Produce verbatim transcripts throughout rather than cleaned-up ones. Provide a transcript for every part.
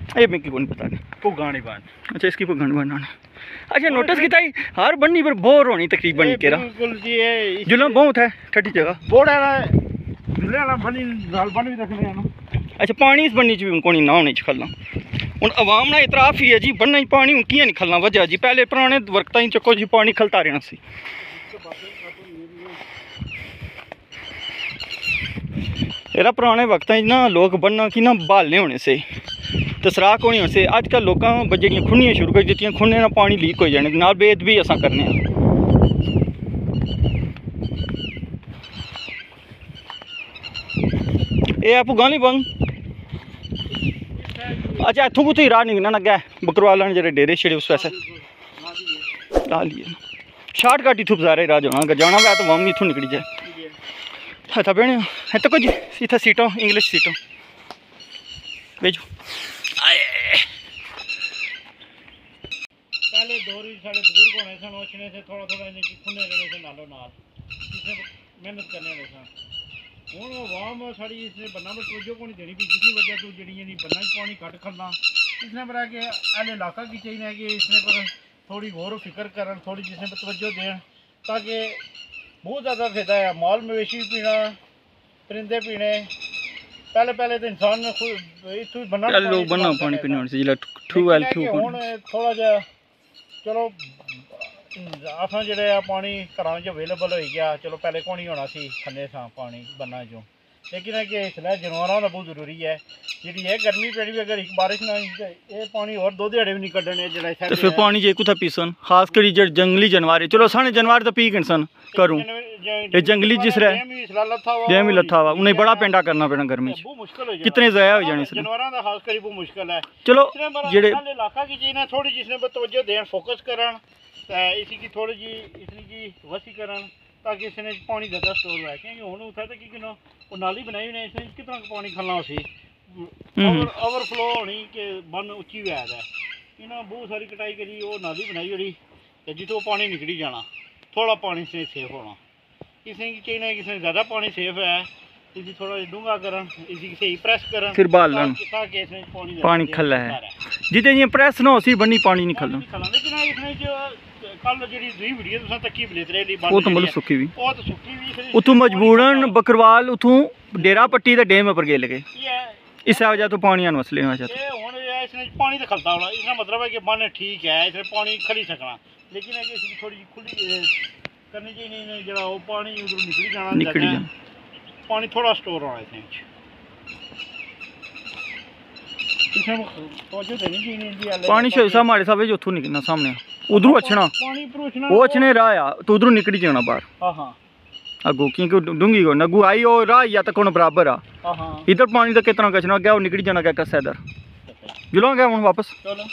ये मिकी को नहीं पता भुगानी बन। अच्छा इसकी भुगानी बनाना। अच्छा नोटिस किया हर बन्नी पर बोर होनी तकरीबन केरा बिल्कुल जी ये जुलम बहुत है ठंडी जगह बोड़ा जुले वाला बनी नाल बन भी रखने हैं ना। अच्छा पानी इस बन्नी च भी कोनी ना होने च खलना हुन अवाम ना इतराफ ही है जी बन्ना ही पानी हूँ कियां निकलना वजह जी पहले पुराने वक्त ही चक्को जी पानी खलता रहना सी। एरा पुराने वक्त ना लोग बन्ना की ना बालने होने से तो सराख होने से अजकल लोगों जड़ियाँ खुन्नियाँ शुरू कर दी खुन्ने ना पानी लीक हो जाने नाल बेद भी असा करने। ये भुगानी बंग अच्छा इतों कुछ राह निकलना अग्गै बकरवाल जो डेरे शेरे उस वैसे ला लिए शार्टकट इतों बजारे राह जाना जाना वै तो वम इतों निकली जाए था बहने इतना कुछ इतना सीटों इंग्लिश सीटों भेजो। पहले दौर साढ़े बुजुर्ग होने सन ओछने से थोड़ा थोड़ा खुने रहने से नालों नाल इसने मेहनत करने वाले सन हूँ अवाम साड़ी इसने बन्ना पर तवज्जो को नहीं देनी पी जिसकी वजह तो जी बन्ना पानी घट खलना इसने पर कि अहले इलाका की चाहिए कि इसने पर थोड़ी गौर फिक्र कर थोड़ी जिसने पर तवज्जो दें ताकि बहुत ज़्यादा फायदा है माल मवेशी पीना परिंदे पीने पहले पहले तो इंसान ने खुद इतों बन्ना लोग बन्ना पानी पीने हूँ थोड़ा जा चलो अस जो पानी घर अवेलेबल हो गया चलो पहले को नहीं होना सी खन्ने सा पानी बन्ना चो लेकिन है कि इसलिए जानवरों का बहुत जरूरी है जी है गर्मी पेड़ी भी अगर एक बारिश ना ये पानी और दो ध्याड़े भी नहीं कड्ढने जो फिर पानी जे कुत्थै पीसन खास करी जो जंगली जानवर चलो साढ़े जानवर तो पी गए सन करूँ ये जंगली जिस रहा डैम ही लत्था हुआ उन्हें बड़ा पेंडा करना पैना गर्मी कितने ज़ाया हो जाने जानवरों का खास करी बहुत मुश्किल है। चलो जेड़े इलाका की चीज़ थोड़ी जिसने तवज्जो दें फोकस करन इसी की थोड़ी जी इसकी जी वसी करन ताकि इसने पानी ज़्यादा स्टोर हुआ क्योंकि हूँ उठा तो कि वो नाली बनाई हुई इसने कितना पानी खलना उसी ओवरफ्लो होनी कि बन उच्ची हुआ है इन्हें बहुत सारी कटाई करी वो नाली बनाई हुई जितों पानी निकली जाना थोड़ा पानी से सेफ होना इसने चाहिए किसी ज़्यादा पानी सेफ है इसी थोड़ा डूंगा करन इसी सही प्रेस करन फिर बाल लन ताकि इसने पानी पानी खला है जिते ये प्रेस ना उसी बन्नी पानी नहीं खलना लेकिन इसने जो कल जी दूई वीडियो तुम तक्की बलेतरे वो तो मतलब सुक्की भी वो तो सुक्की भी उतों मजबूरन बकरवाल उतों डेरा पट्टी ते डैम पर गए लगे इस वजह तो पानी मसले हुन इसने पानी तो खलता होना इसका मतलब है कि बन ठीक है इसने पानी खली सकना लेकिन है कि इसकी थोड़ी खुली करनी चाहिए जो वो पानी उधर निकली जाना निकली जाना पानी थोड़ा स्टोर होना इसमें पानी शायद हमारे साहब जो उतों निकलना सामने उधरों अच्छना वो अच्छने राह आ तो उधरों निकली जाना बाहर अगो क्योंकि डूंगी को नगू आई और राह या तक बराबर आ इधर पानी तो कितना कचना गया वो निकली जाना क्या कस इधर जुलो गया हूँ वापस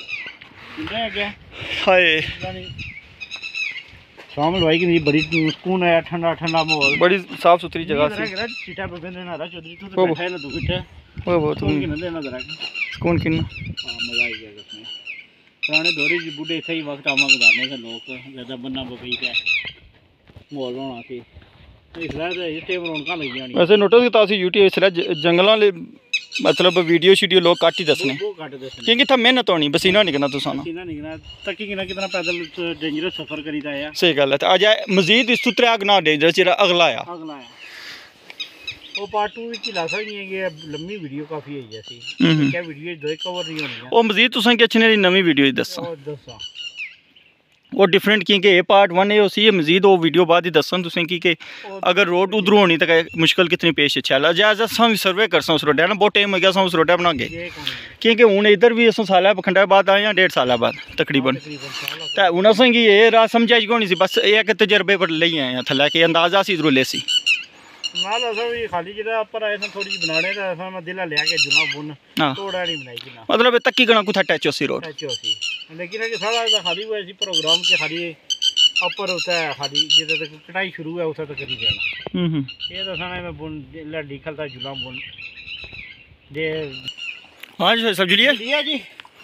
हाय शाम लवाई की बड़ी सुकून है ठंडा ठंडा माहौल बड़ी साफ सुथरी जगह सी सुकून किन्ना मजा आई गया इसमें पुराने दौरे बूढ़े इतना ही वक्त आवा गुजारने से लोग ज़्यादा बन्ना बकई का माहौल होना सी इसलिए रौनक लगी जानी वैसे नोटिस किया यूट्यूब इसलिए जंगलों मतलब वीडियो शीडियो लोग घट ही दसने क्योंकि इतना मेहनत होनी पसीना निकलना तुसा पसीना निकलना तक कितना कितना पैदल डेंजरस सफर करीदा है सही गल है अज मजीद इस तो त्रै गुना डेंजरस जेह्ड़ा अगला आया अगला आया वो पार्ट टू विच ला सकदी है कि लंबी वीडियो काफी है जैसी क्या वीडियो दो कवर नहीं होनी वो मजीद तुसा कि अच्छी नवी वीडियो दसा दसा वो डिफरेंट क्योंकि ये पार्ट वन है उसी मजीद वो वीडियो बाद ही दसन तुसें कि अगर रोड उधरों होनी तो मुश्किल कितनी पेश है अज अस सर्वे कर उस रोडा ना बहुत टाइम हो गया उस रोडा बनागे क्योंकि हूँ इधर भी अस साल बखंडा बाद आए हैं डेढ़ साल बाद तकरीबन तो हूँ असें ये राह समझ आई होनी सी बस ये कि तजर्बे पर ले आए हैं थल्लै कि अंदाजा अस इधरों ले सी नाल अस भी खाली जेह्ड़ा उप्पर आए सन थोड़ी बनाने ते असां मैं दिला लिया के जुना बुन तोड़ा नहीं बनाई किना मतलब तक्की गना कुछ टच होसी रोड टच होसी लेकिन है कि सारा खाली हुआ इसी प्रोग्राम के खाली ऊपर होता है खाली जिधर तक कटाई शुरू है उधर तक करी जाना हम्म ये तो साने में बुन लड्डी खलता जुला बुन दे हां जी सब्जी लिया लिया जी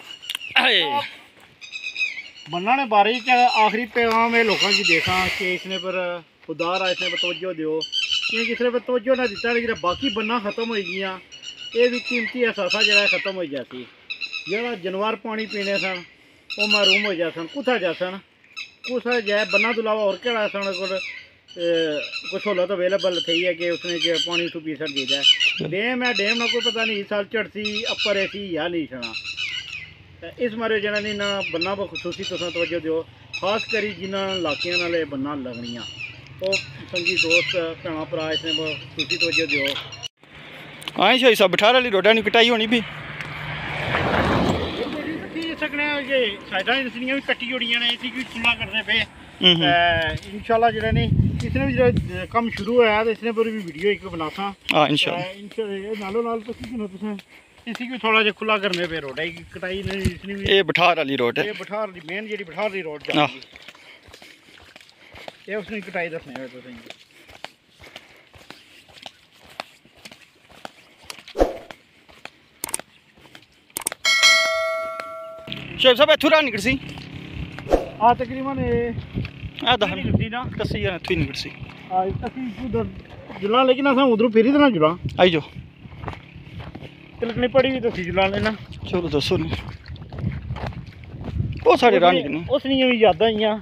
बन्ना ने बारे च आखिरी पैगाम है लोगों की देखा कि इसने पर खुदार इसने पर तवज्जो दियो क्योंकि इसने पर तवज्जो ना दिता जो बाकी बन्ना खत्म हो गई ये भी कीमती असासा जरा खत्म हो जाती ਜਿਹੜਾ ਜਾਨਵਰ पानी पीने सन वो महरूम हो जाते कुत्था जा सन कुछ जाए बन्ना तो इलावा और केड़ा सन को कुछ सहूलत अवेलेबल थी है कि उसने जो पानी तो पी सक है डेम है डेम ना कोई पता नहीं इस साल चढ़ती अपर ऐसी या नहीं छना इस मारे जना नहीं ना बन्ना पर खसूसी तुम तवज्जो दो खास करी जिन्होंने इलाकों नाल बन्ना लगनियाँ वो संगी दोस्त भैन भरा इसने खसूसी तवज्जो दो। हाँ शाही साहब बठार वाली रोडा नहीं कटाई होनी भी सकने जे साइडां इसलिए भी कट्टी जोड़ियां ने इसी भी खुला करने पे इंशाल्लाह जेड़ा नहीं इसने भी जेड़ा काम शुरू होया तो इसने पर भी वीडियो एक बनासा हां इंशाल्लाह इंशाल्लाह नालो नाल तो किसी ने तुसें इसी को थोड़ा जे खुला करने पे रोड है कटाई ने इसने भी ये बठार वाली रोड है ये बठार दी मेन जेडी बठार दी रोड जाती ये उसने कटाई दसने है तुसें शेख साहब इथू निकल सी आ तकरीबन आ दहन निकलती ना कसी यार इथू निकल सी आ ਅਸੀਂ ਉਧਰ जुला लेकिन असा उधरों फिरी देना जुला आई जो तिलकनी पड़ी भी तो सी जुला लेना चलो दसो नहीं वो साढ़े रानी किन्ने उस नहीं भी याद आईयां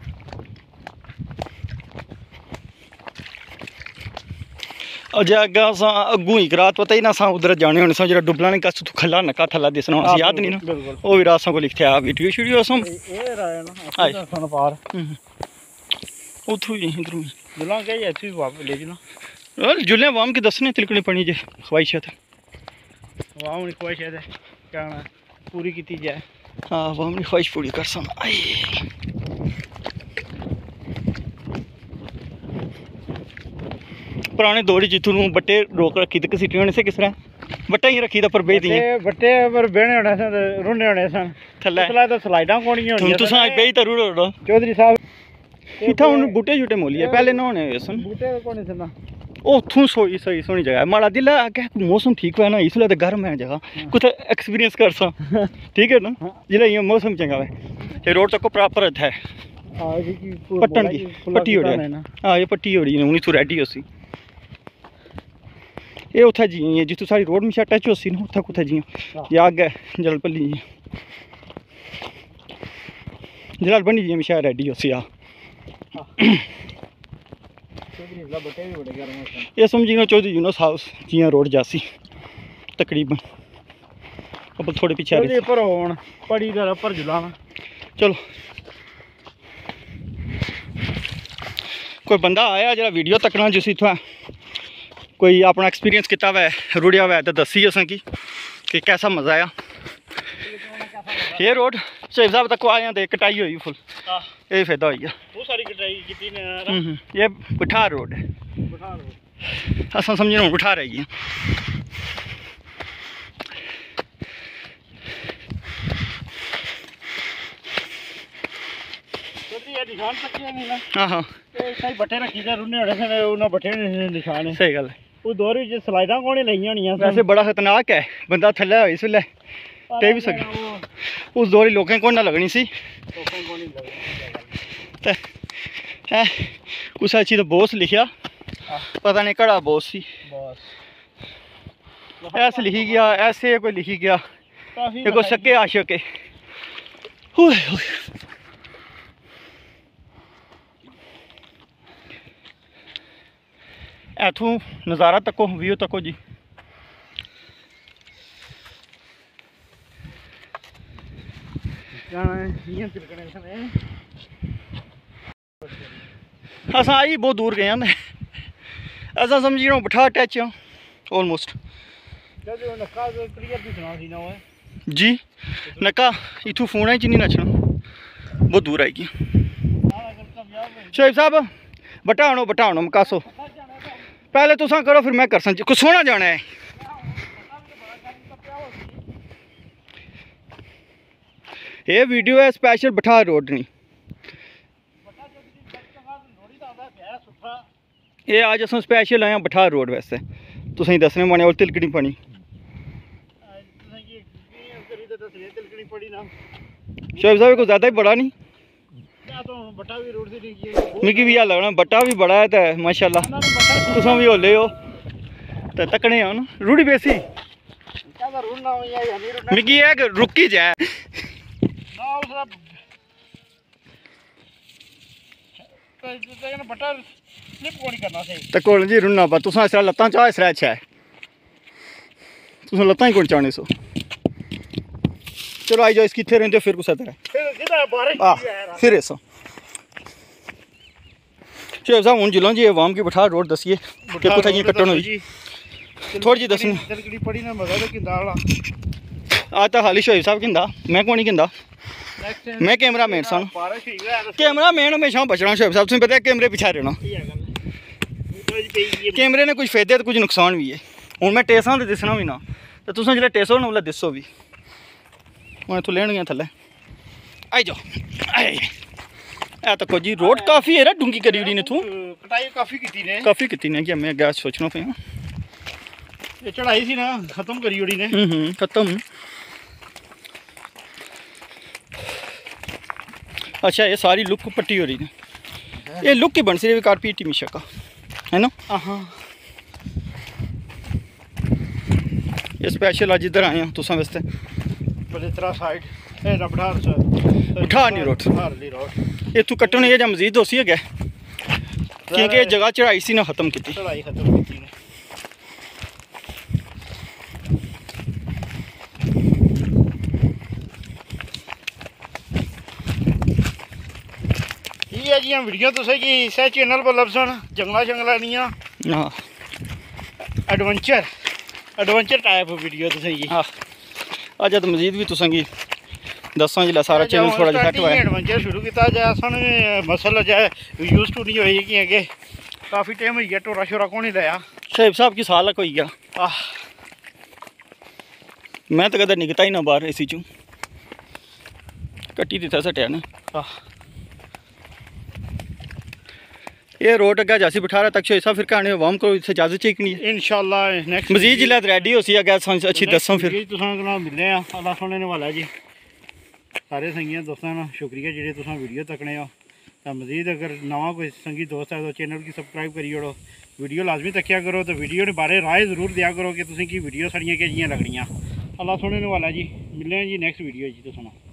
अजे अग्गा सा अगू ही रात पता ही ना सा उधर जाने होने सा जरा डुबला ने कस तू खला नका थला दिसना होना याद नहीं ना वो भी रात सा को लिखते आ वीडियो वीडियो सम ए राय ना आई सन पार उथू ही इधर में जुला के ऐसी वाप ले जुला और जुले वाम के दसने तिलकनी पड़ी जे ख्वाहिश है वाम की ख्वाहिश है क्या पूरी की जाए हां वाम की ख्वाहिश पूरी कर सन आई पुराने दौर जितू बट्टे रोक रखी तो घसीटने होने से किस तरह बट्टा ही रखी था पर बेच दी बट्टे पर बेहने होने सन रुने होने सन थल्ले थल्ले तो स्लाइडां कोणियां होनियां तुम तुसा बेच तो रुड़ो रुड़ो चौधरी साहब इथा हुन बूटे जुटे मोलिए पहले ना होने सन बूटे कोने सन उथों सोई सही सोनी जगह माड़ा दिल आगे मौसम ठीक हुआ ना इसलिए तो गर्म है जगह कुछ एक्सपीरियंस कर सा ठीक है ना जिले ये मौसम चंगा है ये रोड तक प्रॉपर है पट्टन की पट्टी हो रही है हाँ ये पट्टी हो रही है उन्हीं तो रेडी हो सी ये उत्थे जी है जितों सारी रोड में टच हो सी ना उत्थे कुत्थे जी ये आगे जलपली जी जलाल बनी जी हमेशा रेडी हो सी आ ये समझी ना चौधरी यूनुस हाउस जियां रोड जासी तकरीबन अब थोड़े पीछे आ रही पर होन पड़ी दर पर जुलाना चलो कोई बंदा आया जरा वीडियो तकना जिस इत्थुआं कोई अपना एक्सपीरियंस किया हुआ है रुड़िया हुआ है तो दसी असें कि कि कैसा मज़ा आया ये रोड शेख साहब तक आए तो कटाई हुई फुल ये फायदा हो गया बहुत सारी कटाई की ने ये बठार रोड है बठार रोड असां समझे हूँ बठार है ये निशान तक नहीं ना हाँ हाँ सही बट्टे रखी थे रुने होने से उन्होंने बट्टे निशान है सही गल है वो दौर में स्लाइडां कोने लगी होनियां वैसे बड़ा खतरनाक है बंदा थल्ले हो इस वेले ते भी सक उस दौर लोकें को ना लगनी सी ते है कुछ अच्छी तो बोस लिखिया पता नहीं कड़ा बोस सी ऐसे लिखी गया ऐसे कोई लिखी गया ये कोई सके आशिक है इथों नज़ारा तको व्यू तको जी असा आई बहुत दूर गए हैं असा समझी रहा बठा टच ऑलमोस्ट जी नक्का इथों फोन च नहीं नचना बहुत दूर आएगी शेख साहब बटाणो बटाणो मकासो पहले तुसा करो फिर मैं कर सकती कुछ सोना जाना है ये वीडियो है स्पेशल बठार रोड नहीं ये आज अस स्पेशल आए बठार रोड वैसे तुसें दसने पौने और तिलकनी पनी शोएब साहब को ज़्यादा ही बड़ा नहीं मिगी भी लगना बट्टा भी बड़ा है तो माशाल्लाह तुम भी होले हो तो तकने हो ना रूढ़ी बेसी रुना या या नहीं रुना मिगी है कि रुकी जाए ना उसदा ते ते बटर स्लिप कोनी करना सही तो कोल जी रुना पा तुसां इसरा लत्तां चाह इसरा अच्छा है तुसां लत्तां ही कोन चाहने सो चलो आई जाओ इसकी थे रहंदे फिर कुछ तरह फिर सीधा बारिश आ ही है फिर ऐसा शेख साहब हूँ जिलों जी अवाम की बिठा रोड दसिए कि कुत्थै जी कट्टन हुई थोड़ी जी दसनी तलकड़ी पड़ी ना मजा तो किंदा वाला आज तक हाली शोएब साहब किंदा मैं कौन नहीं किंदा मैं कैमरा मैन सन बारिश ही है कैमरा मैन हमेशा बचना शोएब साहब तुम्हें पता है कैमरे पीछे रहना कैमरे ने कुछ फायदे तो कुछ नुकसान भी है हूँ मैं टेसा तो दसना भी ना तो तुम जो टेसो ना उसले दसो भी हूँ इतों लेन गया थले आई जाओ आई ए तो जी रोड काफ़ी है ना डूंगी करी उड़ी ने तू कटाई काफी की ने काफ़ी की ने कि मैं गैस सोचना पे ये चढ़ाई सी ना खत्म करी उड़ी ने हम्म खत्म अच्छा ये सारी लुक पट्टी हो रही है ये लुक ही बन सी कार पी टी मिशा का है ना हाँ ये स्पेशल अज इधर आए हैं तुसा वास्ते बलेतरा साइड ए रबड़ार सर उठारनी रोड उठारनी रोड ये तू कट्टन ये जां मजीद दोसी है क्योंकि ये जगह चढ़ाई सी ना खत्म की चढ़ाई खत्म की ने ये जी वीडियो तुसें कि इस चैनल पर लभसन जंगला शंगला दियां हाँ एडवेंचर एडवेंचर टाइप वीडियो तुसें जी हाँ अज तो मजीद भी तुसें गी दस्सां जिला सारा चैनल थोड़ा जिहा सेट होया एडवेंचर शुरू किया जाए सन मसल जाए यूज टू नहीं होई कि अगे काफ़ी टाइम हो गया टोरा शोरा कौन नहीं लाया शोएब साहब की साल कोई गया आह मैं तो कदर निकता ही ना बाहर इसी चू कट्टी दिता सटिया ना आह ये रोड अगर जासी बिठारा तक शोएब साहब फिर कहानी अवाम को इसे इजाजत चाहिए कि नहीं इंशाल्लाह नेक्स्ट मजीद जिला रेडी हो सी अगर अच्छी दसों फिर तुसां मिलने आ अल्लाह सुनने वाला जी सारे संगियां दोस्तों ना शुक्रिया जेह्ड़े तुसां वीडियो तकने हो तो मजीद अगर नवा कोई संगी दोस्त है तो चैनल की सबसक्राइब करी ओड़ो वीडियो लाजमी तक्या करो तो वीडियो ने बारे राय जरूर दिया करो कि तुसें की वीडियो साड़ियां कि'यां लगनियां अल्लाह सुनने वाला जी मिलने जी नेक्स्ट वीडियो जी तो सुनो